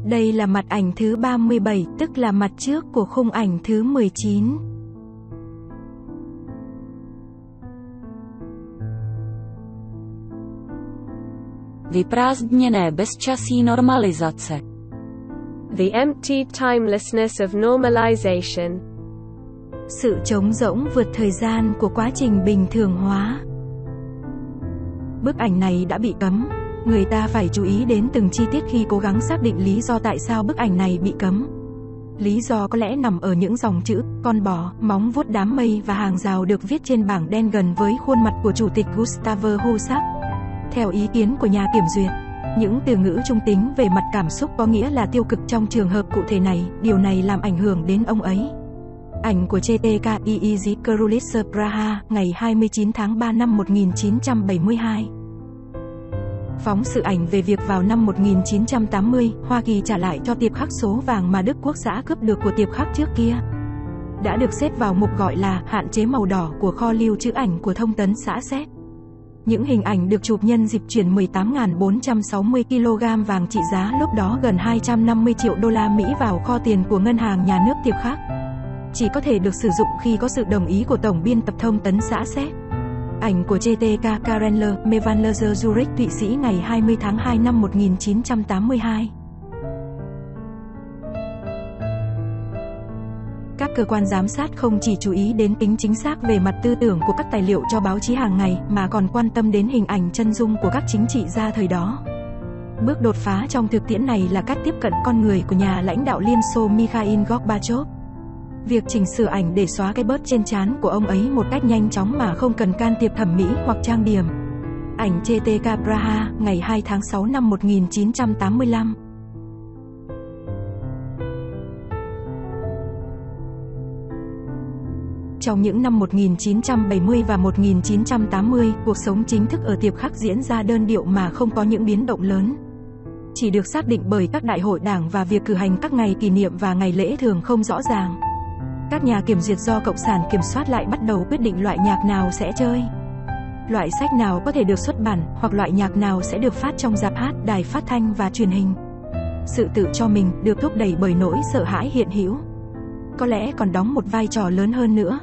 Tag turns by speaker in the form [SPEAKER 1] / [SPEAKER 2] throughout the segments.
[SPEAKER 1] Đây là mặt ảnh thứ 37, tức là mặt trước của khung ảnh thứ 19.
[SPEAKER 2] Vyprázdněné bezčasí normalizace.
[SPEAKER 3] The emptied timelessness of normalization.
[SPEAKER 1] Sự trống rỗng vượt thời gian của quá trình bình thường hóa. Bức ảnh này đã bị cấm. Người ta phải chú ý đến từng chi tiết khi cố gắng xác định lý do tại sao bức ảnh này bị cấm. Lý do có lẽ nằm ở những dòng chữ, con bò, móng vuốt đám mây và hàng rào được viết trên bảng đen gần với khuôn mặt của Chủ tịch Gustave Husak. Theo ý kiến của nhà kiểm duyệt, những từ ngữ trung tính về mặt cảm xúc có nghĩa là tiêu cực trong trường hợp cụ thể này, điều này làm ảnh hưởng đến ông ấy. Ảnh của CTKIIZ Karolis Praha, ngày 29 tháng 3 năm 1972. Phóng sự ảnh về việc vào năm 1980, Hoa Kỳ trả lại cho tiệp khắc số vàng mà Đức Quốc xã cướp được của tiệp khắc trước kia. Đã được xếp vào mục gọi là hạn chế màu đỏ của kho lưu trữ ảnh của thông tấn xã SET. Những hình ảnh được chụp nhân dịp chuyển 18.460 kg vàng trị giá lúc đó gần 250 triệu đô la Mỹ vào kho tiền của ngân hàng nhà nước tiệp khắc. Chỉ có thể được sử dụng khi có sự đồng ý của Tổng biên tập thông tấn xã SET. Ảnh của JTK Karenler, Mevanler Zurich, Thụy Sĩ ngày 20 tháng 2 năm 1982. Các cơ quan giám sát không chỉ chú ý đến tính chính xác về mặt tư tưởng của các tài liệu cho báo chí hàng ngày, mà còn quan tâm đến hình ảnh chân dung của các chính trị gia thời đó. Bước đột phá trong thực tiễn này là cách tiếp cận con người của nhà lãnh đạo Liên Xô Mikhail Gorbachev. Việc chỉnh sửa ảnh để xóa cái bớt trên trán của ông ấy một cách nhanh chóng mà không cần can thiệp thẩm mỹ hoặc trang điểm. Ảnh CTK Praha, ngày 2 tháng 6 năm 1985. Trong những năm 1970 và 1980, cuộc sống chính thức ở tiệp khắc diễn ra đơn điệu mà không có những biến động lớn. Chỉ được xác định bởi các đại hội đảng và việc cử hành các ngày kỷ niệm và ngày lễ thường không rõ ràng. Các nhà kiểm duyệt do Cộng sản kiểm soát lại bắt đầu quyết định loại nhạc nào sẽ chơi, loại sách nào có thể được xuất bản, hoặc loại nhạc nào sẽ được phát trong rạp hát, đài phát thanh và truyền hình. Sự tự cho mình được thúc đẩy bởi nỗi sợ hãi hiện hữu. Có lẽ còn đóng một vai trò lớn hơn nữa.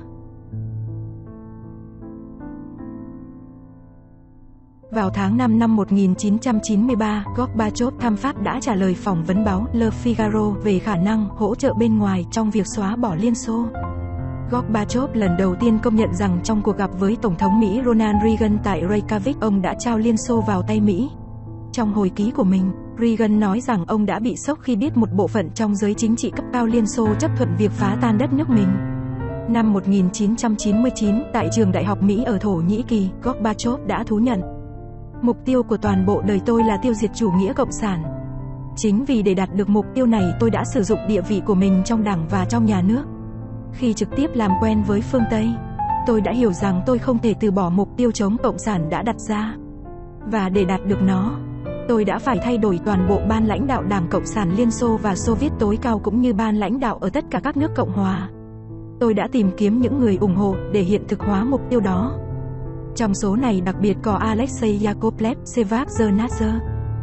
[SPEAKER 1] Vào tháng 5 năm 1993, Gorbachev thăm Pháp đã trả lời phỏng vấn báo Le Figaro về khả năng hỗ trợ bên ngoài trong việc xóa bỏ Liên Xô. Gorbachev lần đầu tiên công nhận rằng trong cuộc gặp với Tổng thống Mỹ Ronald Reagan tại Reykjavik, ông đã trao Liên Xô vào tay Mỹ. Trong hồi ký của mình, Reagan nói rằng ông đã bị sốc khi biết một bộ phận trong giới chính trị cấp cao Liên Xô chấp thuận việc phá tan đất nước mình. Năm 1999, tại trường đại học Mỹ ở Thổ Nhĩ Kỳ, Gorbachev đã thú nhận: mục tiêu của toàn bộ đời tôi là tiêu diệt chủ nghĩa cộng sản. Chính vì để đạt được mục tiêu này tôi đã sử dụng địa vị của mình trong đảng và trong nhà nước. Khi trực tiếp làm quen với phương Tây, tôi đã hiểu rằng tôi không thể từ bỏ mục tiêu chống cộng sản đã đặt ra. Và để đạt được nó, tôi đã phải thay đổi toàn bộ ban lãnh đạo Đảng Cộng sản Liên Xô và Xô Viết tối cao cũng như ban lãnh đạo ở tất cả các nước Cộng hòa. Tôi đã tìm kiếm những người ủng hộ để hiện thực hóa mục tiêu đó. Trong số này đặc biệt có Alexei Yakovlev, Sevak Zernatzer.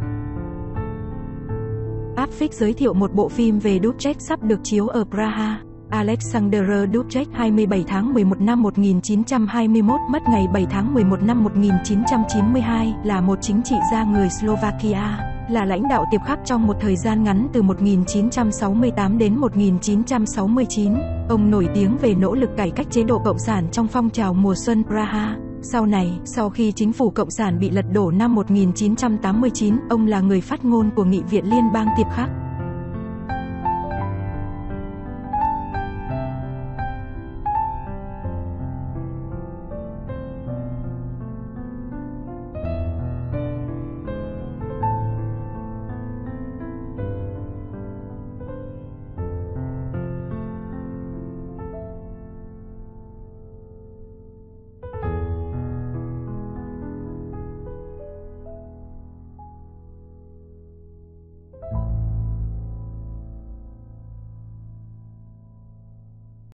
[SPEAKER 1] Apfix giới thiệu một bộ phim về Dubček sắp được chiếu ở Praha. Alexander Dubček, 27 tháng 11 năm 1921, mất ngày 7 tháng 11 năm 1992, là một chính trị gia người Slovakia, là lãnh đạo tiệp khắc trong một thời gian ngắn từ 1968 đến 1969. Ông nổi tiếng về nỗ lực cải cách chế độ cộng sản trong phong trào mùa xuân Praha. Sau này, sau khi chính phủ cộng sản bị lật đổ năm 1989, ông là người phát ngôn của Nghị viện Liên bang tiệp khắc.